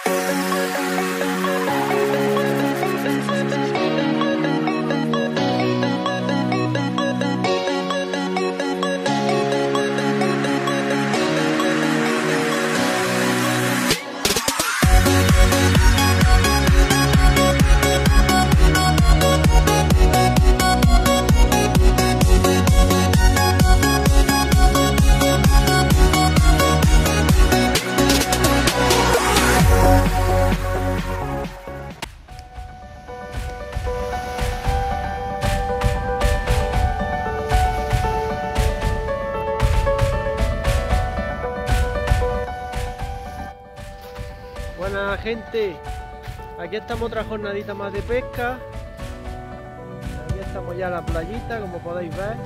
Buenas gente, aquí estamos otra jornadita más de pesca. Aquí estamos ya en la playita, como podéis ver.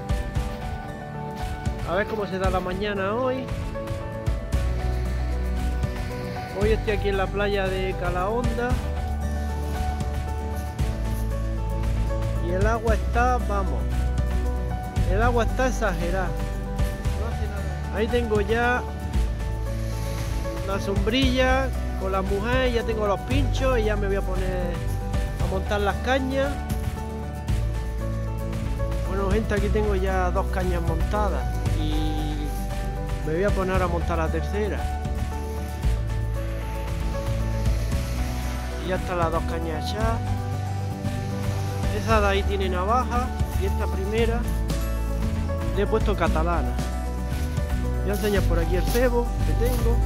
A ver cómo se da la mañana hoy. Hoy estoy aquí en la playa de Calahonda y el agua está, vamos, el agua está exagerada. No hace nada. Ahí tengo ya la sombrilla con la mujer, ya tengo los pinchos y ya me voy a poner a montar las cañas. Bueno gente, aquí tengo ya 2 cañas montadas y me voy a poner a montar la tercera. Y ya están las 2 cañas echadas. Esa de ahí tiene navaja y esta primera le he puesto catalana. Voy a enseñar por aquí el cebo que tengo.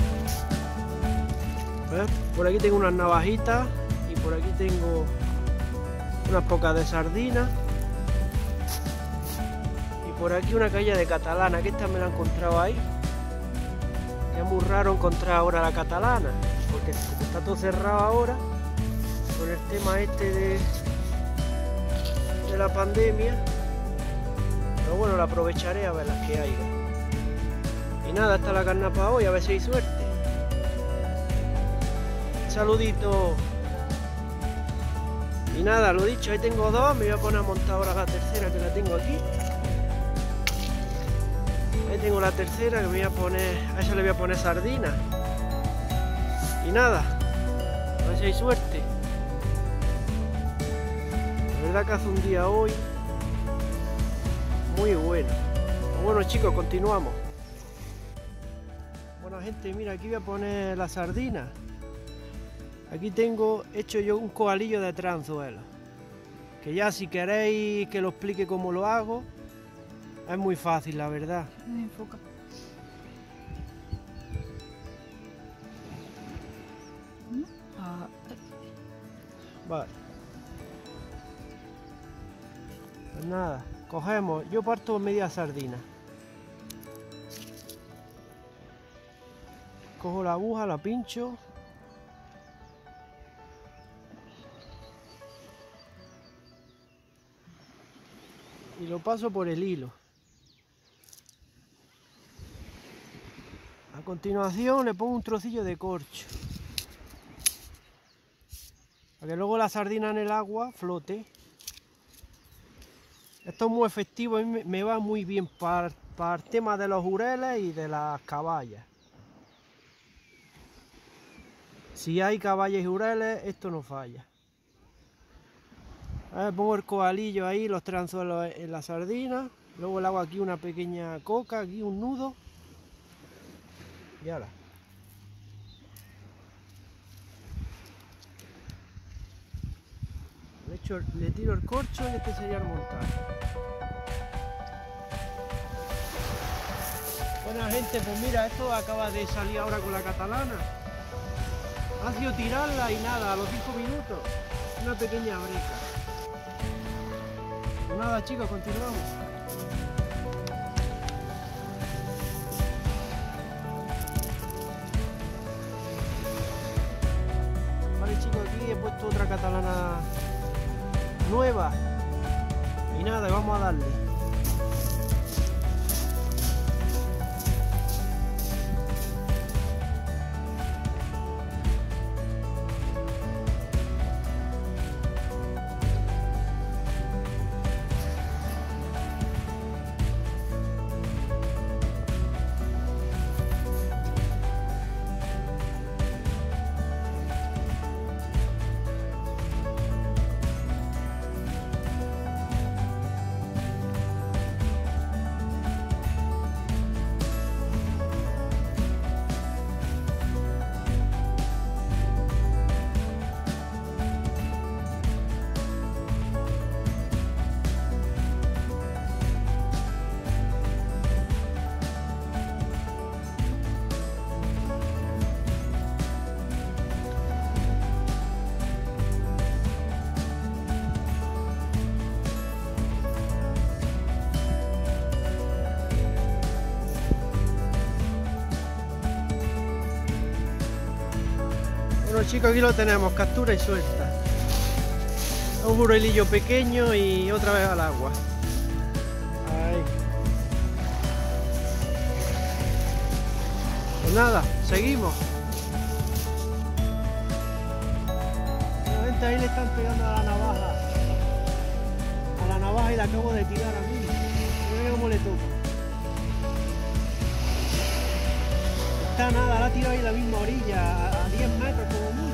Por aquí tengo unas navajitas y por aquí tengo unas pocas de sardinas y por aquí una caña de catalana, que esta me la he encontrado ahí. Es muy raro encontrar ahora la catalana porque como está todo cerrado ahora con el tema este de la pandemia, pero bueno, la aprovecharé a ver las que haya. Y nada, esta es la carnada para hoy, a ver si hay suerte. Saludito. Y nada, lo dicho, ahí tengo 2, me voy a poner a montar ahora la tercera que la tengo aquí. Ahí tengo la tercera que me voy a poner, a esa le voy a poner sardina. Y nada, a ver si hay suerte. La verdad que hace un día hoy muy bueno. Bueno chicos, continuamos. Bueno gente, mira, aquí voy a poner la sardina. Aquí tengo hecho yo un coalillo de tranzuelos, que ya si queréis que lo explique cómo lo hago, es muy fácil la verdad. Me enfoca. Vale. Pues nada, cogemos, yo parto media sardina. Cojo la aguja, la pincho. Y lo paso por el hilo. A continuación le pongo un trocillo de corcho, para que luego la sardina en el agua flote. Esto es muy efectivo, a mí me va muy bien para el tema de los jureles y de las caballas. Si hay caballas y jureles, esto no falla. Pongo el coalillo ahí, los tranzuelos en la sardina, luego le hago aquí una pequeña coca, aquí un nudo y ahora le tiro el corcho y este sería el montaje. Bueno gente, pues mira, esto acaba de salir ahora con la catalana. Ha sido tirarla y nada, a los 5 minutos una pequeña breca. Pues nada chicos, continuamos. Vale chicos, aquí he puesto otra catalana nueva. Y nada, vamos a darle. Bueno chicos, aquí lo tenemos, captura y suelta. Un jurelillo pequeño y otra vez al agua. Ahí. Pues nada, seguimos. La gente ahí le están pegando a la navaja. A la navaja y la acabo de tirar a mí. Mira cómo le toca. Está nada, la ha tirado ahí en la misma orilla, a 10 metros como mucho.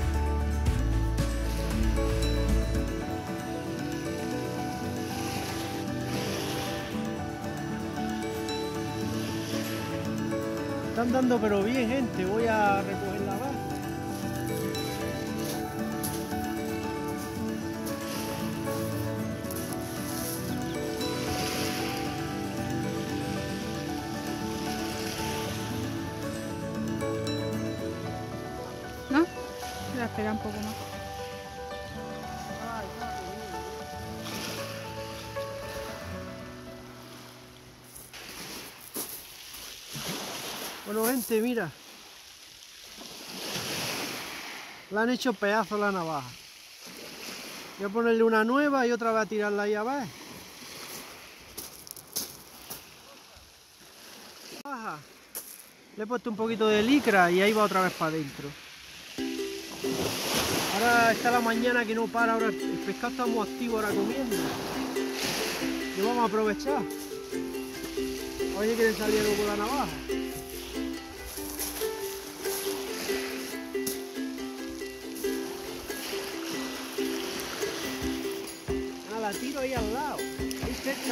Están dando pero bien, gente. Voy a recoger la barra. ¿No? Voy a esperar un poco más. Bueno gente, mira, la han hecho pedazo la navaja. Voy a ponerle una nueva y otra vez a tirarla ahí a ver. Le he puesto un poquito de licra y ahí va otra vez para adentro. Ahora está la mañana que no para, ahora el pescado está muy activo ahora comiendo. Y vamos a aprovechar. A ver si quieren salir algo con la navaja. La tiro ahí al lado, ahí cerca.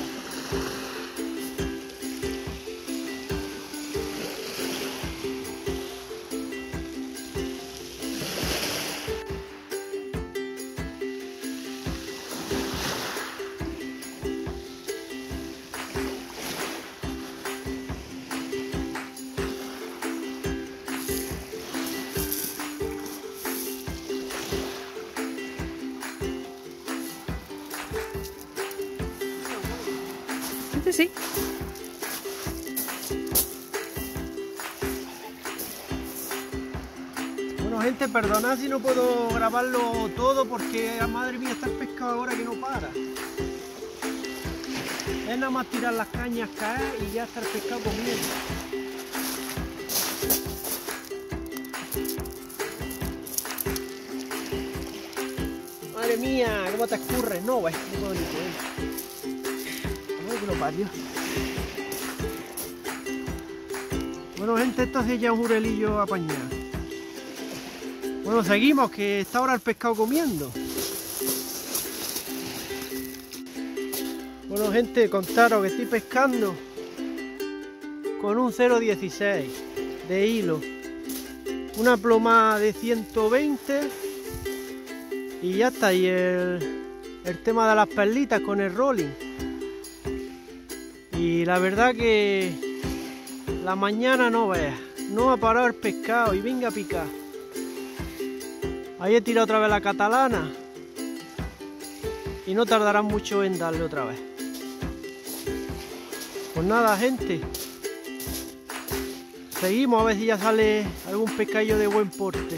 Sí. Bueno gente, perdonad si no puedo grabarlo todo porque madre mía está el pescado ahora que no para. Es nada más tirar las cañas, caer y ya está el pescado comiendo. Madre mía, cómo te escurres, no ves, no puedo ni poder. Que lo parió. Bueno gente, esto es ya un jurelillo apañado. Bueno, seguimos, que está ahora el pescado comiendo. Bueno gente, contaros que estoy pescando con un 0,16 de hilo, una plomada de 120 y ya está. Y el tema de las perlitas con el rolling. Y la verdad que la mañana no veas, no ha parado el pescado y venga a picar. Ahí he tirado otra vez la catalana y no tardará mucho en darle otra vez. Pues nada gente, seguimos a ver si ya sale algún pescadillo de buen porte.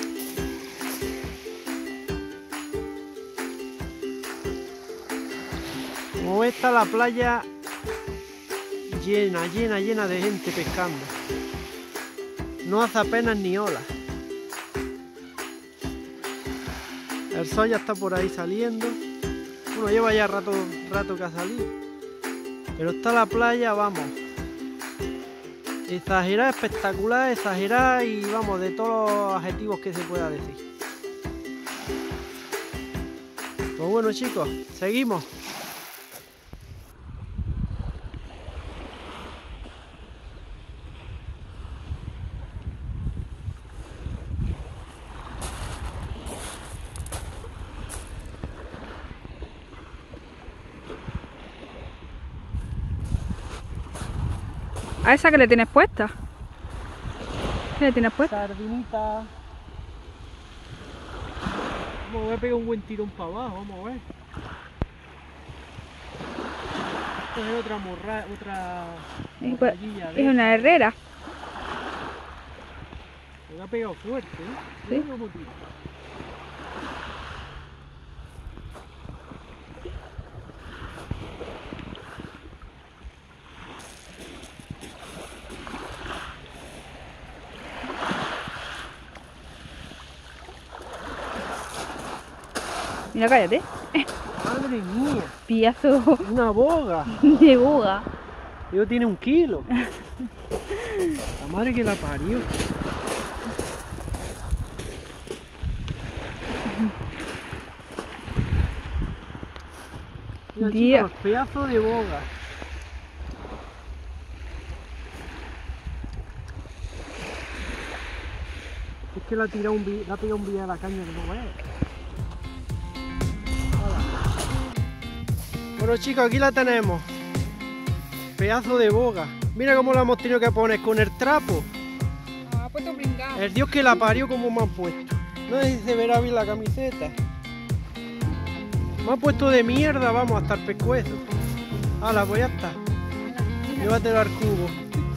Como está la playa llena de gente pescando. No hace apenas ni olas. El sol ya está por ahí saliendo. Bueno, lleva ya rato que ha salido. Pero está la playa, vamos. Exagerada, espectacular, exagerada y vamos, de todos los adjetivos que se pueda decir. Pues bueno chicos, seguimos. ¿A esa que le tienes puesta? ¿Qué le tienes puesta? Sardinita. Voy a pegar un buen tirón para abajo, vamos a ver. Esto es otra morralla Es una herrera. Me ha pegado fuerte, ¿eh? ¿Sí? Mira cómo tira. Mira, cállate. Madre mía, Pillazo una boga. de boga. Digo, tiene 1 kilo. La madre que la parió. Mira, Dios. chicos, pedazo de boga. Es que le ha pegado un día a la caña que no es. Bueno, chicos, aquí la tenemos. Pedazo de boga. Mira cómo la hemos tenido que poner con el trapo. Ha puesto pringado. El Dios que la parió como me han puesto. No sé si se verá bien la camiseta. Me han puesto de mierda, vamos, hasta el pescuezo. Hala, pues ya está. Llévatelo al cubo.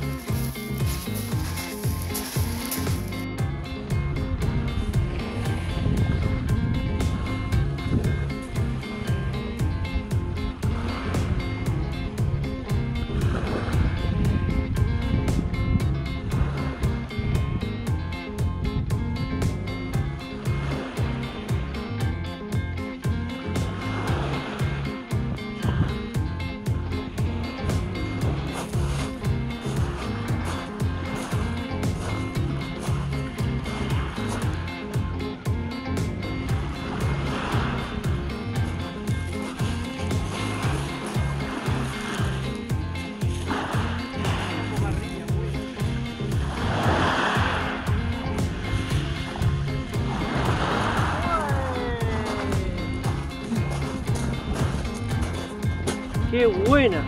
¡Qué buena!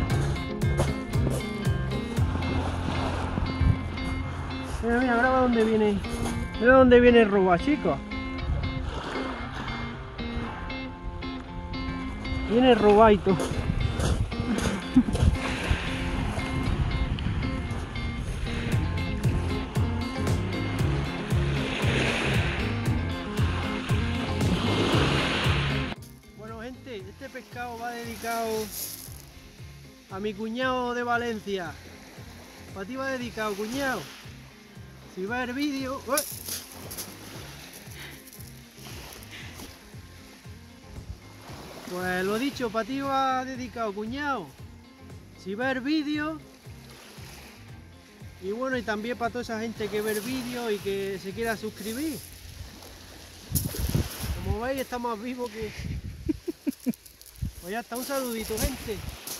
Mira, mira, graba dónde viene. Mira dónde viene el roba, chicos. Viene robaito. Bueno, gente, este pescado va dedicado a mi cuñado de Valencia. Para ti va dedicado, cuñado. Si va el vídeo... ¡Uy! Pues lo dicho, para ti va dedicado, cuñado. Si va el vídeo... Y bueno, y también para toda esa gente que ve el vídeo y que se quiera suscribir. Como veis, está más vivo que... Pues ya está, un saludito, gente.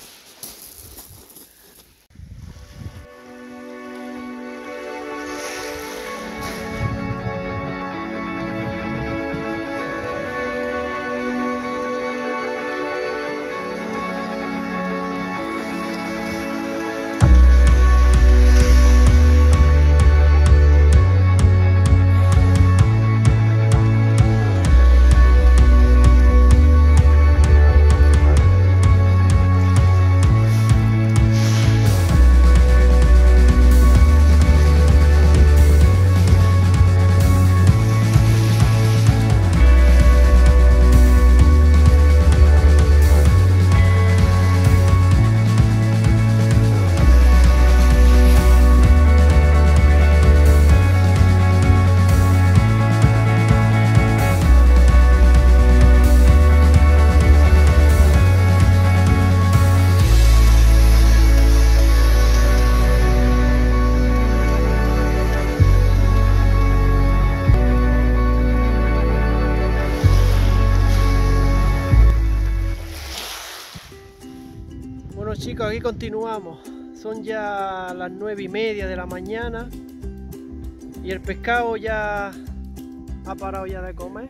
Bueno, chicos, aquí continuamos. Son ya las 9:30 de la mañana y el pescado ya ha parado ya de comer.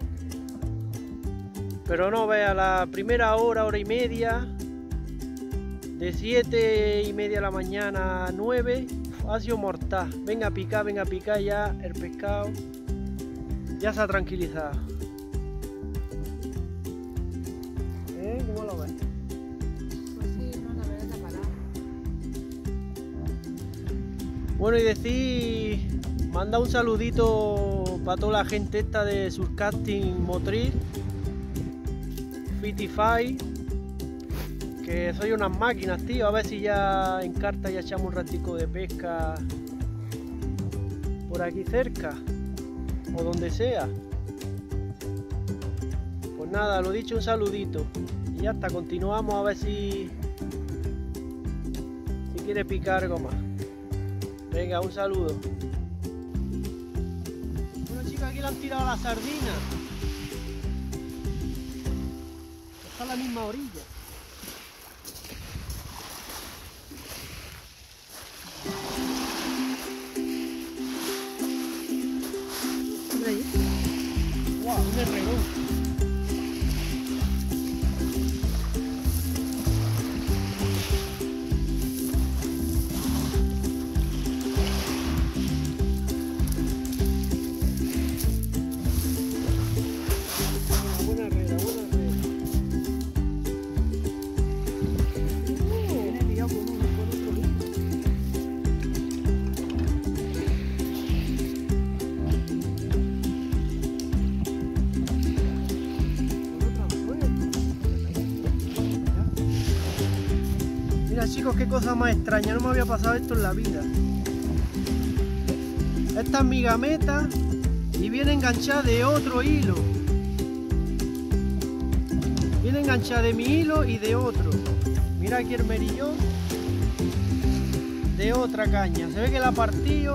Pero no vea, la primera hora y media, de 7:30 de la mañana a 9, ha sido mortal. Venga a picar ya el pescado. Ya se ha tranquilizado. ¿Cómo lo ves? Pues sí, no, la verdad está parada. Bueno, y decir Manda un saludito para toda la gente esta de Surcasting Motriz, Fitify, que soy unas máquinas, tío. A ver si ya en carta ya echamos un ratico de pesca por aquí cerca o donde sea. Pues nada, lo dicho, un saludito y ya está. Continuamos a ver si quiere picar algo más. Venga, un saludo. Bueno, chicos, aquí le han tirado la sardina. Está en la misma orilla. ¡Wow! Un herrerón. Mira, chicos, qué cosa más extraña, no me había pasado esto en la vida. Esta es mi gameta y viene enganchada de otro hilo. Viene enganchada de mi hilo y de otro. Mira aquí el merillón de otra caña. Se ve que la ha partido.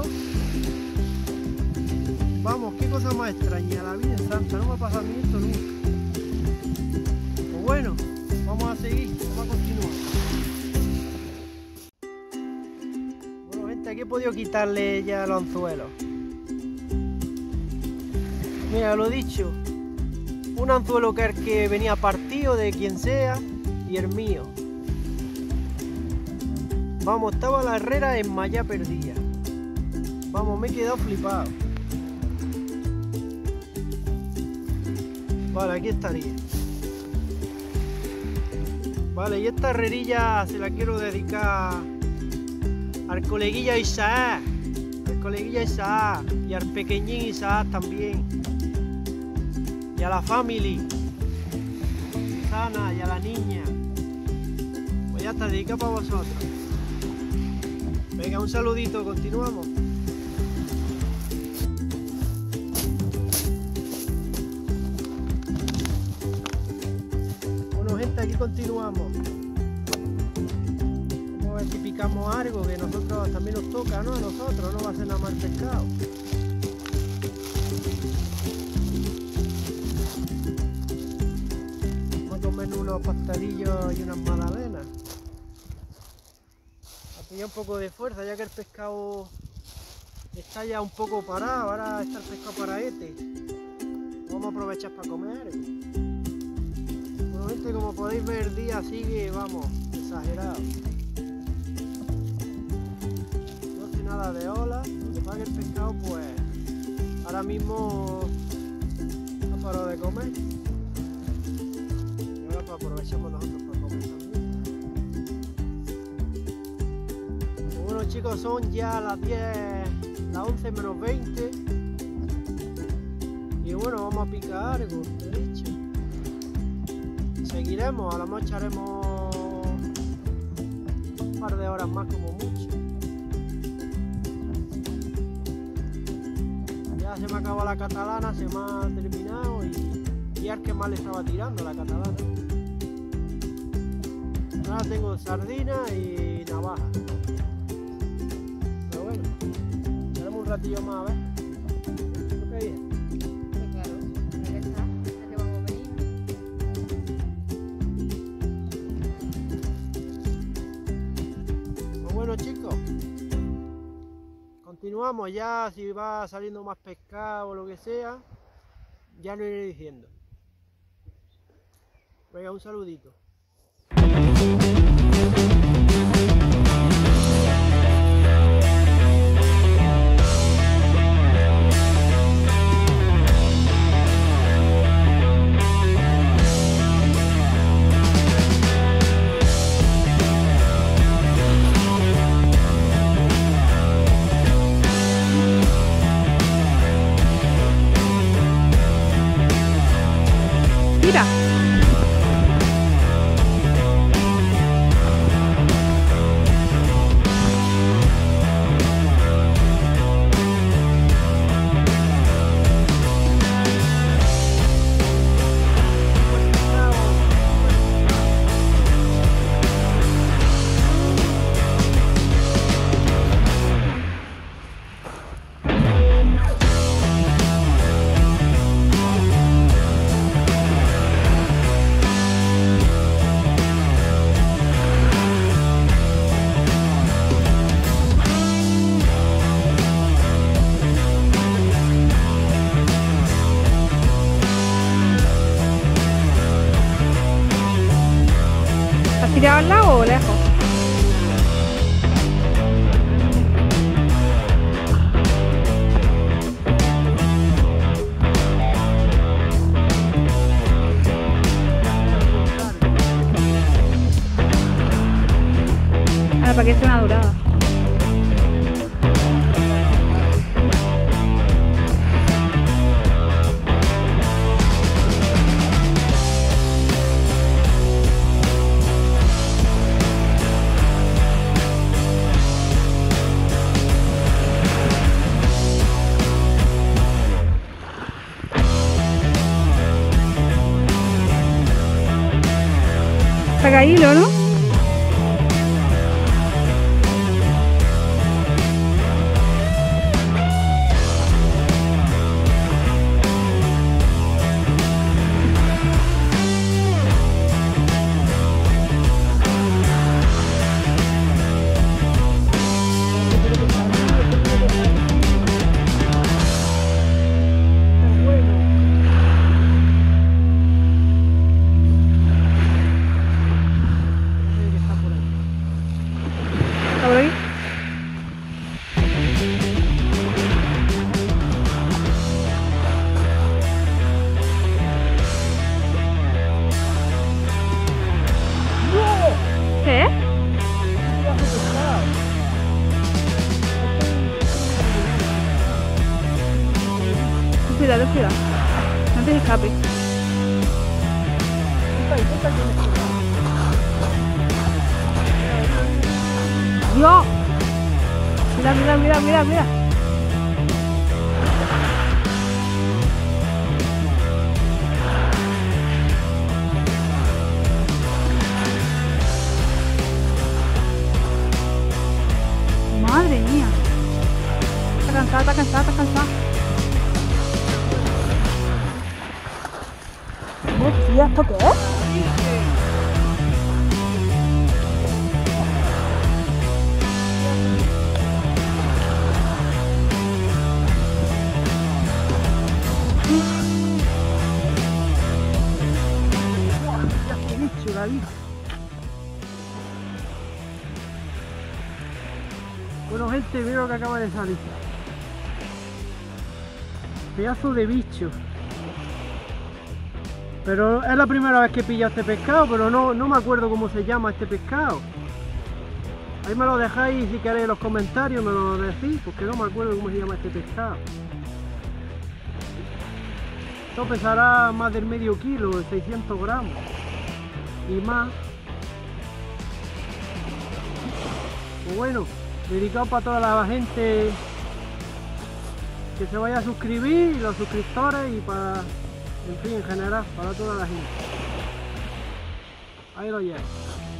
Vamos, qué cosa más extraña, la vida es santa, no me ha pasado a mí esto nunca. Pues bueno, vamos a seguir, vamos a continuar. Aquí he podido quitarle ya los anzuelos. Mira, lo dicho, un anzuelo que es el que venía partido de quien sea y el mío. Vamos, estaba la herrera en malla perdida. Vamos, me he quedado flipado. Vale, aquí estaría. Vale, y esta herrerilla se la quiero dedicar al coleguilla Isaac, y al pequeñín Isaac también, y a la family Susana y a la niña. Pues ya está, dedicado para vosotros. Venga, un saludito, continuamos. Bueno, gente, aquí continuamos. A ver si picamos algo, que nosotros también nos toca, ¿no? A nosotros no va a ser nada más pescado. Vamos a comer unos pastelillos y unas magdalenas. A pillar un poco de fuerza, ya que el pescado está ya un poco parado. Ahora está el pescado paraete. Vamos a aprovechar para comer algo. Bueno, gente, como podéis ver, el día sigue, vamos, exagerado. Nada de ola, lo que pasa es que el pescado pues ahora mismo ha parado de comer y ahora pues aprovechamos nosotros para comer también. Pues bueno, chicos, son ya las 10, las 11 menos 20 y bueno, vamos a picar algo, he dicho. Seguiremos, a lo mejor echaremos un par de horas más como mucho. Se me acabó la catalana, se me ha terminado y al que más le estaba tirando la catalana. Ahora tengo sardina y navaja. Pero bueno, tenemos un ratillo más a ver. ¿Lo que viene? Claro, ahí está, ya que vamos a venir. Pues bueno, chicos. Continuamos ya, si va saliendo más pescado o lo que sea, ya lo iré diciendo. Venga, un saludito. pescado al lado o lejos? Ahora para que esté una dorada. Saca hilo, ¿no? ¿Está por ahí? ¿Qué? Cuidado, cuidado. No te escapes. ¡Dios! Mira, mira, mira, mira, mira. Madre mía. Está cansada, está cansada, está cansada. Hostia, ¿esto qué es? Bueno, gente, mira lo que acaba de salir. Pedazo de bicho. Pero es la primera vez que he pillado este pescado, pero no me acuerdo cómo se llama este pescado. Ahí me lo dejáis si queréis en los comentarios, me lo decís, porque no me acuerdo cómo se llama este pescado. Esto pesará más del medio kilo, de 600 gramos y más. Pues bueno, dedicado para toda la gente que se vaya a suscribir, y los suscriptores, y para, en fin, en general, para toda la gente. Ahí lo llevo.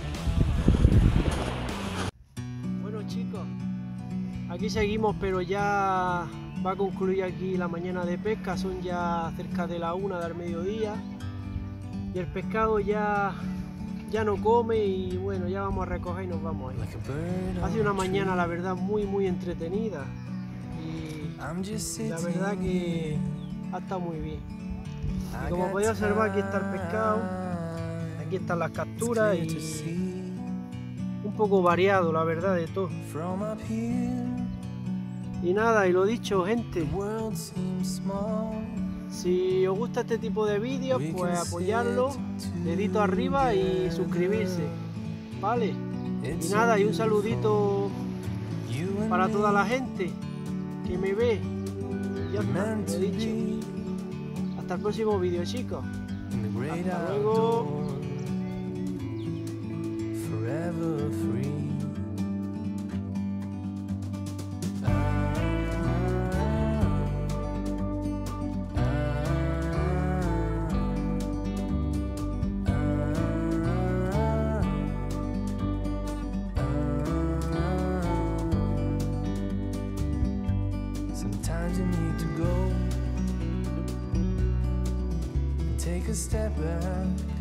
Bueno, chicos, aquí seguimos, pero ya va a concluir aquí la mañana de pesca. Son ya cerca de la 1 del mediodía y el pescado ya no come, y bueno, ya vamos a recoger y nos vamos a ir. Ha sido una mañana, la verdad, muy entretenida, y la verdad que ha estado muy bien. Y como podéis observar, aquí está el pescado, aquí están las capturas, y un poco variado, la verdad, de todo. Y nada, y lo dicho, gente, si os gusta este tipo de vídeos, pues apoyarlo, dedito arriba y suscribirse, ¿vale? Y nada, y un saludito para toda la gente que me ve. Ya está, lo he dicho. Hasta el próximo vídeo, chicos. Hasta luego. Sometimes you need to go and take a step back.